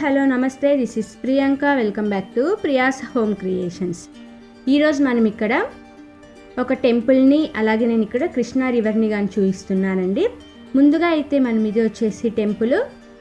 Hello నమస్తే, this is Priyanka. Welcome back to Priya's home creations. ఈరోజు మనం ఇక్కడ ఒక టెంపుల్ని, అలాగే నేను ఇక్కడ కృష్ణా రివర్ని కానీ చూపిస్తున్నానండి. ముందుగా అయితే మనం ఇది వచ్చేసి టెంపుల్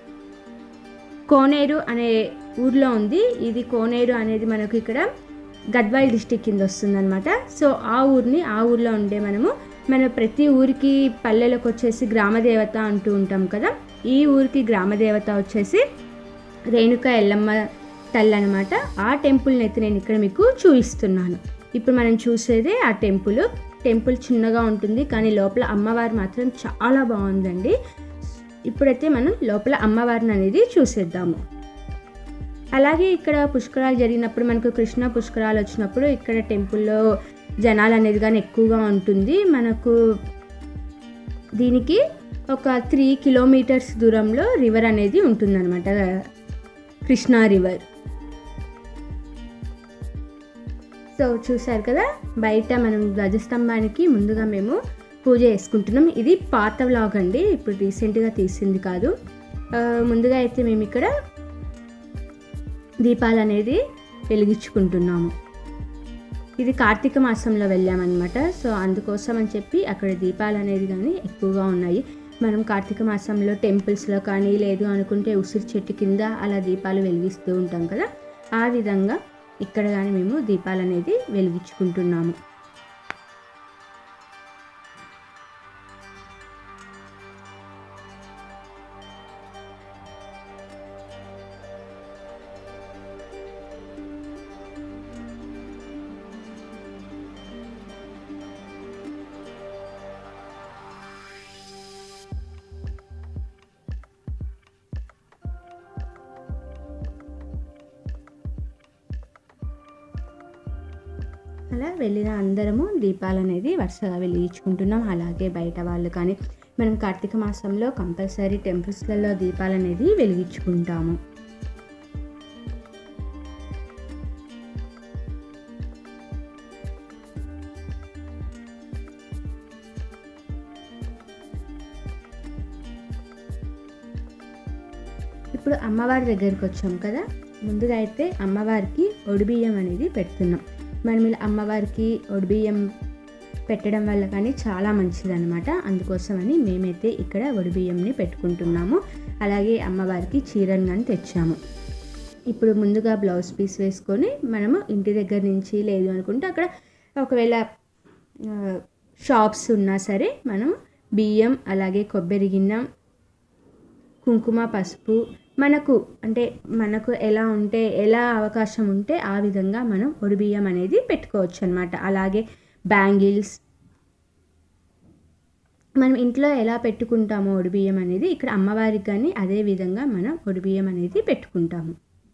కోనేరు అనే ఊర్లో ఉంది. ఇది కోనేరు అనేది మనకు ఇక్కడ గద్వాల్ డిస్టిక్ కింద వస్తుందన్నమాట. సో ఆ ఊర్లో ఉండే మన ప్రతి ఊరికి పల్లెలకు వచ్చేసి గ్రామదేవత అంటూ ఉంటాం కదా. ఈ ఊరికి గ్రామదేవత వచ్చేసి రేణుకా ఎల్లమ్మ తల్లి అనమాట. ఆ టెంపుల్ని అయితే నేను ఇక్కడ మీకు చూపిస్తున్నాను. ఇప్పుడు మనం చూసేదే ఆ టెంపుల్ చిన్నగా ఉంటుంది, కానీ లోపల అమ్మవారు మాత్రం చాలా బాగుందండి. ఇప్పుడైతే మనం లోపల అమ్మవారిని అనేది చూసేద్దాము. అలాగే ఇక్కడ పుష్కరాలు జరిగినప్పుడు, మనకు కృష్ణ పుష్కరాలు వచ్చినప్పుడు ఇక్కడ టెంపుల్లో జనాలు అనేది కానీ ఎక్కువగా ఉంటుంది. మనకు దీనికి ఒక 3 కిలోమీటర్స్ దూరంలో రివర్ అనేది ఉంటుందన్నమాట, కృష్ణా రివర్. సో చూసారు కదా, బయట మనం ధ్వజస్తంభానికి ముందుగా మేము పూజ చేసుకుంటున్నాం. ఇది పాత వ్లాగ్ అండి, ఇప్పుడు రీసెంట్గా తీసింది కాదు. ముందుగా అయితే మేము ఇక్కడ దీపాలు అనేది వెలిగించుకుంటున్నాము. ఇది కార్తీక మాసంలో వెళ్ళామన్నమాట. సో అందుకోసం అని చెప్పి అక్కడ దీపాలు అనేది కానీ ఎక్కువగా ఉన్నాయి. మనం కార్తీక మాసంలో టెంపుల్స్లో కానీ, లేదు అనుకుంటే ఉసిరి చెట్టు కింద అలా దీపాలు వెలిగిస్తూ ఉంటాం కదా, ఆ విధంగా ఇక్కడ కానీ మేము దీపాలు అనేది వెలిగించుకుంటున్నాము. అలా వెళ్ళిన అందరము దీపాలు అనేది వరుసగా వెలిగించుకుంటున్నాం. అలాగే బయట వాళ్ళు కానీ, మనం కార్తీక మాసంలో కంపల్సరీ టెంపుల్స్లలో దీపాలు అనేది వెలిగించుకుంటాము. ఇప్పుడు అమ్మవారి దగ్గరికి వచ్చాం కదా. ముందుగా అయితే అమ్మవారికి ఒడిబియ్యం అనేది పెడుతున్నాం. మనం ఇలా అమ్మవారికి ఒడిబియ్యం పెట్టడం వల్ల కానీ చాలా మంచిదన్నమాట. అందుకోసమని మేమైతే ఇక్కడ ఒడిబియ్యంని పెట్టుకుంటున్నాము. అలాగే అమ్మవారికి చీరను కానీ తెచ్చాము. ఇప్పుడు ముందుగా బ్లౌజ్ పీస్ వేసుకొని మనము ఇంటి దగ్గర నుంచి, లేదు అనుకుంటే అక్కడ ఒకవేళ షాప్స్ ఉన్నా సరే, మనం బియ్యం, అలాగే కొబ్బరి గిన్నె, కుంకుమ, పసుపు, మనకు ఎలా అవకాశం ఉంటే ఆ విధంగా మనం ఒడిబియ్యం అనేది పెట్టుకోవచ్చు అనమాట. అలాగే బ్యాంగిల్స్, మనం ఇంట్లో ఎలా పెట్టుకుంటామో ఒడిబియ్యం అనేది ఇక్కడ అమ్మవారికి కానీ అదే విధంగా మనం ఒడిబియ్యం అనేది పెట్టుకుంటాము.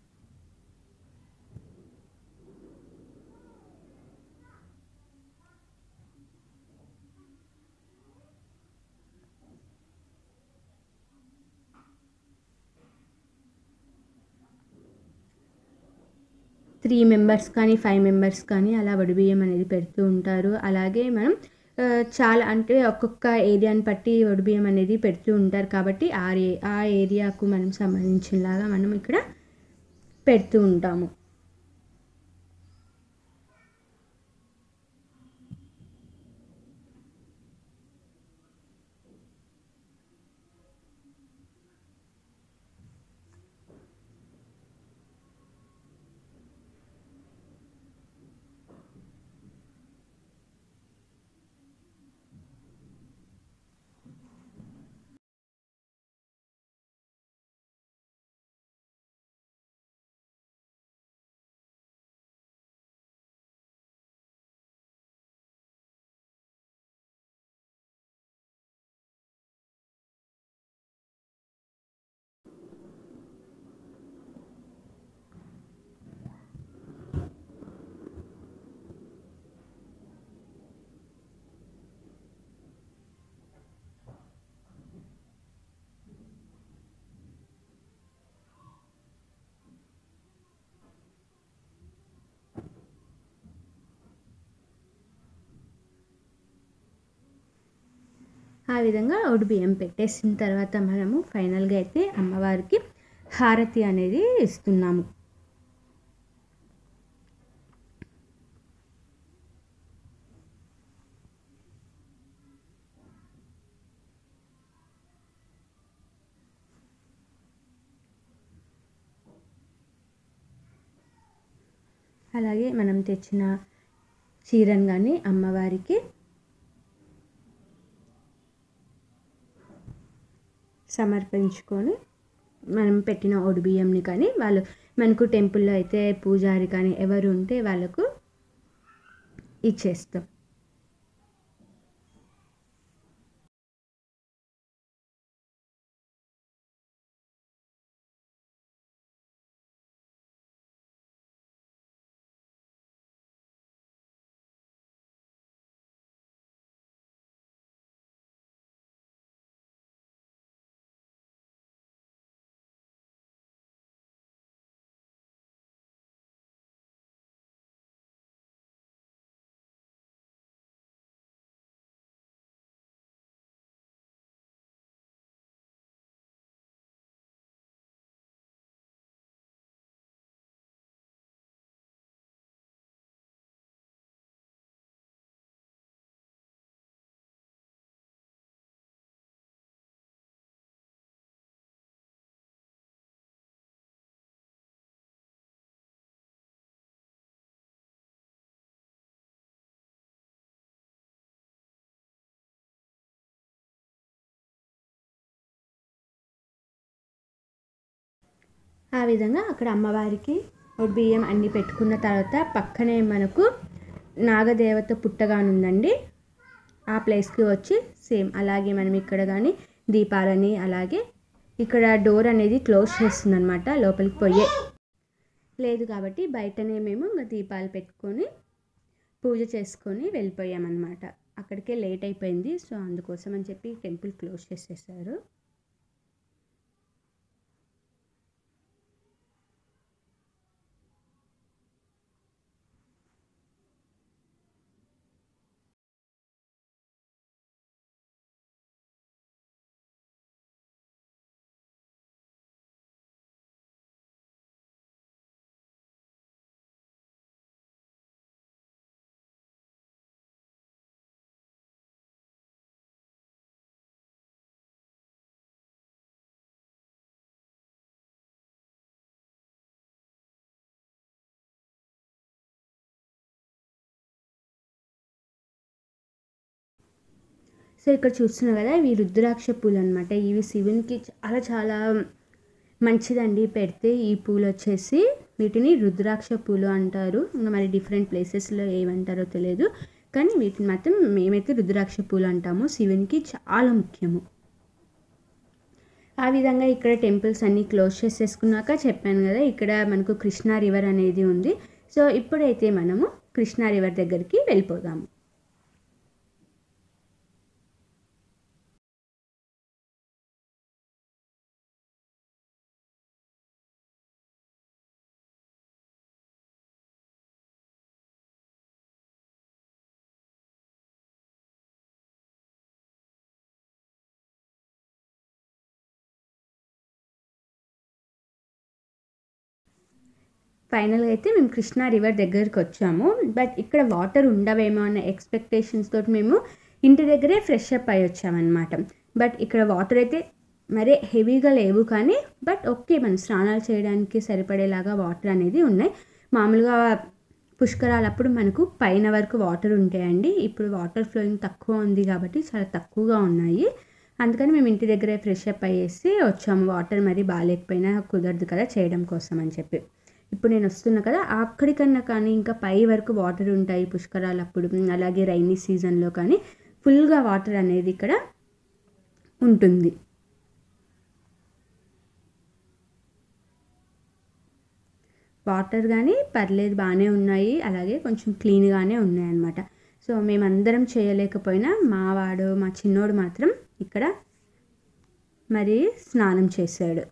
త్రీ మెంబర్స్ కానీ 5 మెంబర్స్ కానీ అలా ఒడిబియ్యం అనేది పెడుతూ ఉంటారు. అలాగే మనం చాలా అంటే ఒక్కొక్క ఏరియాని బట్టి ఒడిబియ్యం అనేది పెడుతూ ఉంటారు. కాబట్టి ఆ ఏరియాకు మనం సంబంధించినలాగా మనం ఇక్కడ పెడుతూ ఉంటాము. ఆ విధంగా ఒడిబియ్యం పెట్టేసిన తర్వాత మనము ఫైనల్గా అయితే అమ్మవారికి హారతి అనేది ఇస్తున్నాము. అలాగే మనం తెచ్చిన చీరను కానీ అమ్మవారికి సమర్పించుకొని మనం పెట్టిన బియ్యంని కానీ వాళ్ళు మనకు టెంపుల్లో అయితే పూజారి కానీ ఎవరు ఉంటే వాళ్ళకు ఇచ్చేస్తాం. ఆ విధంగా అక్కడ అమ్మవారికి బియ్యం అన్నీ పెట్టుకున్న తర్వాత పక్కనే మనకు నాగదేవత పుట్టగానుందండి. ఆ ప్లేస్కి వచ్చి సేమ్ అలాగే మనం ఇక్కడ కానీ దీపాలని అలాగే ఇక్కడ డోర్ అనేది క్లోజ్ చేస్తుంది అనమాట. లోపలికి పోయే లేదు కాబట్టి బయటనే మేము ఇంకా దీపాలు పెట్టుకొని పూజ చేసుకొని వెళ్ళిపోయామన్నమాట. అక్కడికే లేట్ అయిపోయింది. సో అందుకోసం అని చెప్పి టెంపుల్ క్లోజ్ చేసేసారు. సో ఇక్కడ చూస్తున్నాం కదా, ఇవి రుద్రాక్ష పూలు అనమాట. ఇవి శివునికి చాలా చాలా మంచిదండి పెడితే. ఈ పూలు వచ్చేసి వీటిని రుద్రాక్ష పూలు అంటారు. ఇంకా మరి డిఫరెంట్ ప్లేసెస్లో ఏమంటారో తెలియదు, కానీ వీటిని మాత్రం మేమైతే రుద్రాక్ష పూలు అంటాము. శివునికి చాలా ముఖ్యము. ఆ విధంగా ఇక్కడ టెంపుల్స్ అన్నీ క్లోజ్ చేసేసుకున్నాక చెప్పాను కదా, ఇక్కడ మనకు కృష్ణా రివర్ అనేది ఉంది. సో ఇప్పుడైతే మనము కృష్ణా రివర్ దగ్గరికి వెళ్ళిపోదాము. ఫైనల్గా అయితే మేము కృష్ణా రివర్ దగ్గరికి వచ్చాము. బట్ ఇక్కడ వాటర్ ఉండవేమో అన్న ఎక్స్పెక్టేషన్స్ తోటి మేము ఇంటి దగ్గరే ఫ్రెష్ అప్ అయ్యి వచ్చామన్నమాట. బట్ ఇక్కడ వాటర్ అయితే మరీ హెవీగా లేవు, కానీ బట్ ఓకే, మనం స్నానాలు చేయడానికి సరిపడేలాగా వాటర్ అనేది ఉన్నాయి. మామూలుగా పుష్కరాలప్పుడు మనకు పైన వరకు వాటర్ ఉంటాయండి. ఇప్పుడు వాటర్ ఫ్లోయింగ్ తక్కువ ఉంది కాబట్టి చాలా తక్కువగా ఉన్నాయి. అందుకని మేము ఇంటి దగ్గరే ఫ్రెష్ అప్ అయ్యేసి వచ్చాము. వాటర్ మరీ బాగాలేకపోయినా కుదరదు కదా చేయడం కోసం అని చెప్పి. ఇప్పుడు నేను వస్తున్నా కదా, అక్కడికన్నా కానీ ఇంకా పై వరకు వాటర్ ఉంటాయి పుష్కరాలప్పుడు. అలాగే రైనీ సీజన్లో కానీ ఫుల్గా వాటర్ అనేది ఇక్కడ ఉంటుంది. వాటర్ కానీ పర్లేదు బాగానే ఉన్నాయి, అలాగే కొంచెం క్లీన్గానే ఉన్నాయన్నమాట. సో మేమందరం చేయలేకపోయినా మా చిన్నోడు మాత్రం ఇక్కడ మరి స్నానం చేశాడు.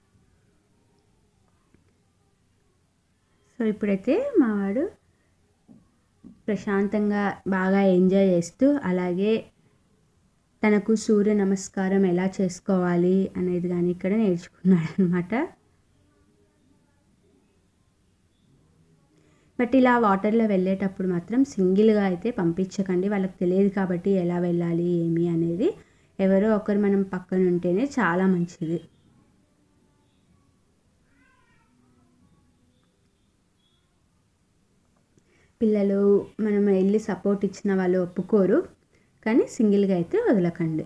సో ఇప్పుడైతే మావాడు ప్రశాంతంగా బాగా ఎంజాయ్ చేస్తూ, అలాగే తనకు సూర్య నమస్కారం ఎలా చేసుకోవాలి అనేది కానీ ఇక్కడ నేర్చుకున్నాడు అనమాట. బట్ ఇలా వాటర్లో వెళ్ళేటప్పుడు మాత్రం సింగిల్గా అయితే పంపించకండి, వాళ్ళకి తెలియదు కాబట్టి ఎలా వెళ్ళాలి ఏమి అనేది. ఎవరో ఒకరు మనం పక్కన ఉంటేనే చాలా మంచిది. పిల్లలు మనం వెళ్ళి సపోర్ట్ ఇచ్చిన వాళ్ళు ఒప్పుకోరు, కానీ సింగిల్గా అయితే వదలకండి.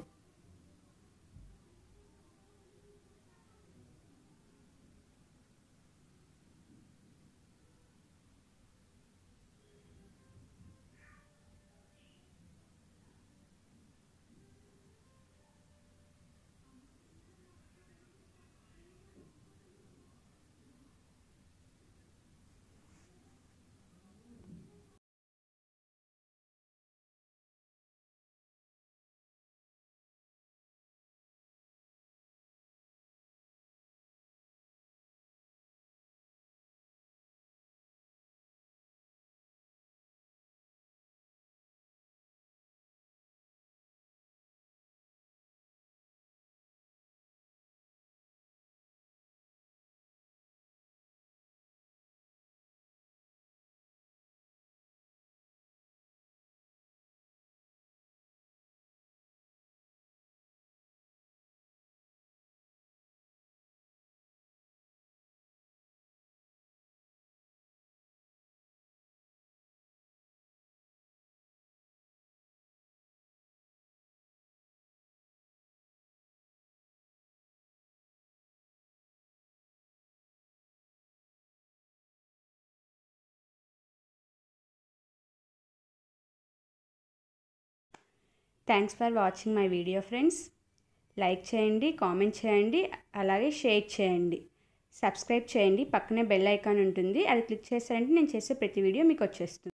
Thanks for watching my video friends. Like చేయండి, కామెంట్ చేయండి, అలాగే షేర్ చేయండి, సబ్స్క్రైబ్ చేయండి. పక్కనే బెల్ ఐకాన్ ఉంటుంది, అది క్లిక్ చేశారంటే నేను చేసే ప్రతి వీడియో మీకు వచ్చేస్తుంది.